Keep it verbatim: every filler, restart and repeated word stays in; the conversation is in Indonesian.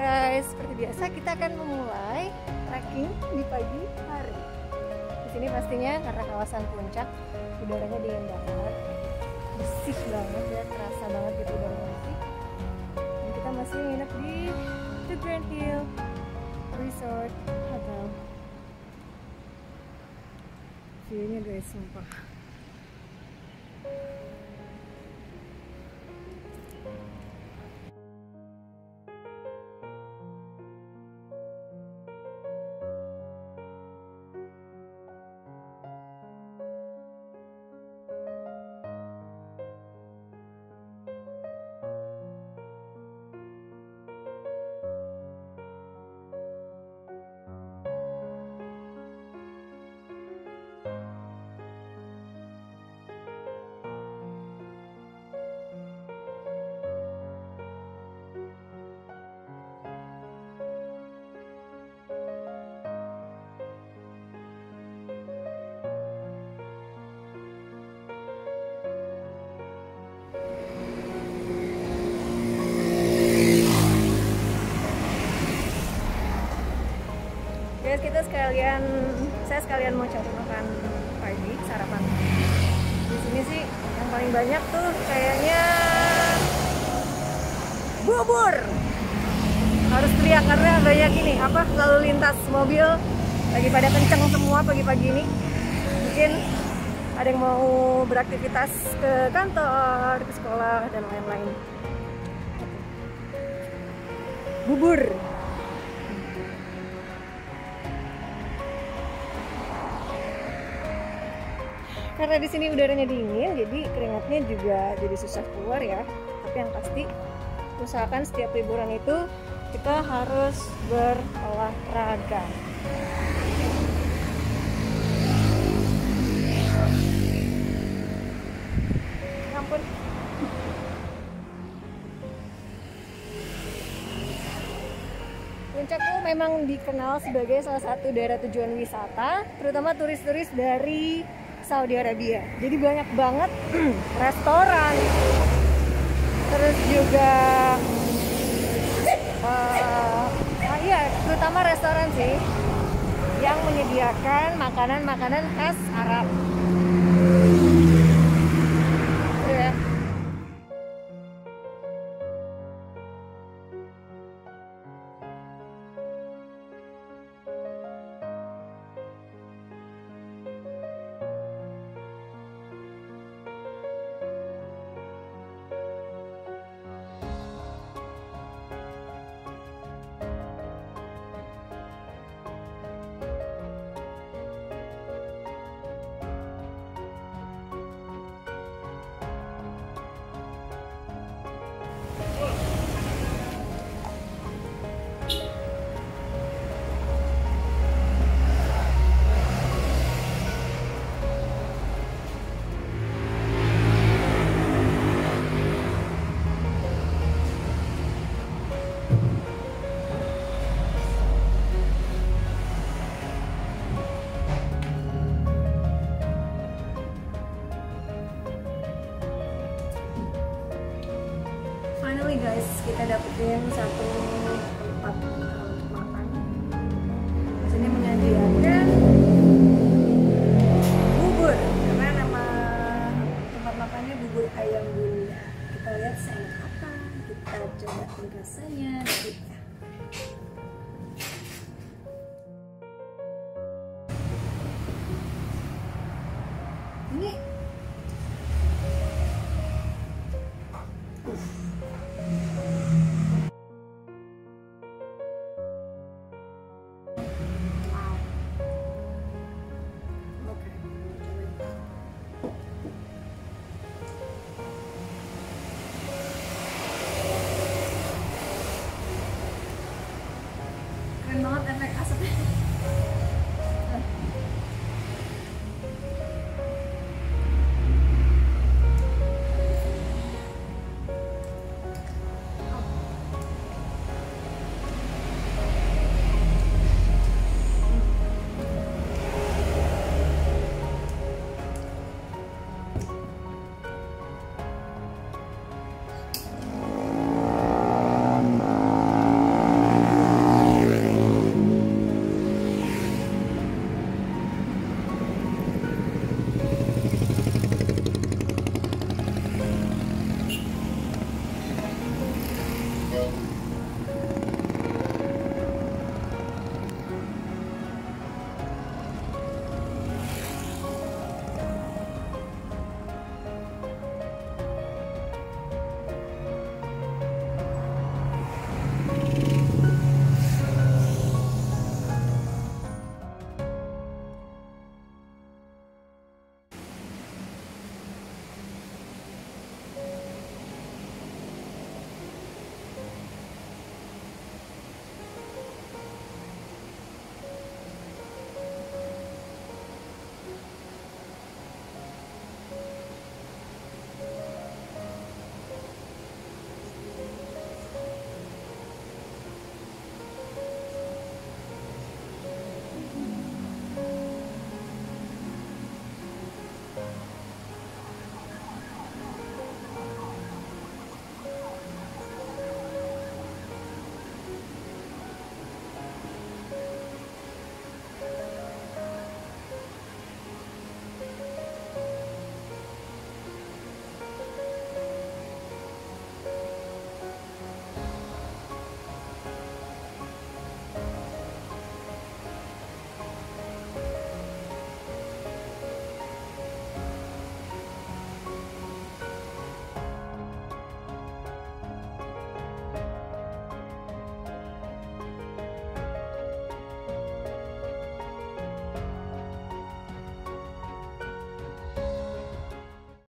guys, seperti biasa kita akan memulai trekking di pagi hari. Di sini pastinya karena kawasan puncak, udaranya dingin banget, bersih banget ya, terasa banget gitu udaranya bersih. Dan kita masih nginep di The Grand Hill Resort Hotel. View-nya guys, sumpah. Guys, kita sekalian, saya sekalian mau cari makan pagi, sarapan. Di sini sih yang paling banyak tuh kayaknya bubur. Harus teriak karena banyak ini apa lalu lintas mobil lagi pada kenceng semua pagi-pagi ini. Mungkin ada yang mau beraktivitas ke kantor, ke sekolah dan lain-lain. Bubur. Karena di sini udaranya dingin, jadi keringatnya juga jadi susah keluar ya. Tapi yang pasti, usahakan setiap liburan itu kita harus berolahraga. Ya ampun. Puncak tuh memang dikenal sebagai salah satu daerah tujuan wisata, terutama turis-turis dari Saudi Arabia. Jadi banyak banget restoran, terus juga uh, ah iya, terutama restoran sih yang menyediakan makanan-makanan khas Arab. Ya. Finally guys, kita dapetin satu tempat untuk makan. Di sini menyediakan bubur, karena nama tempat makannya bubur ayam bunda. Kita lihat seenak apa, kita coba rasanya.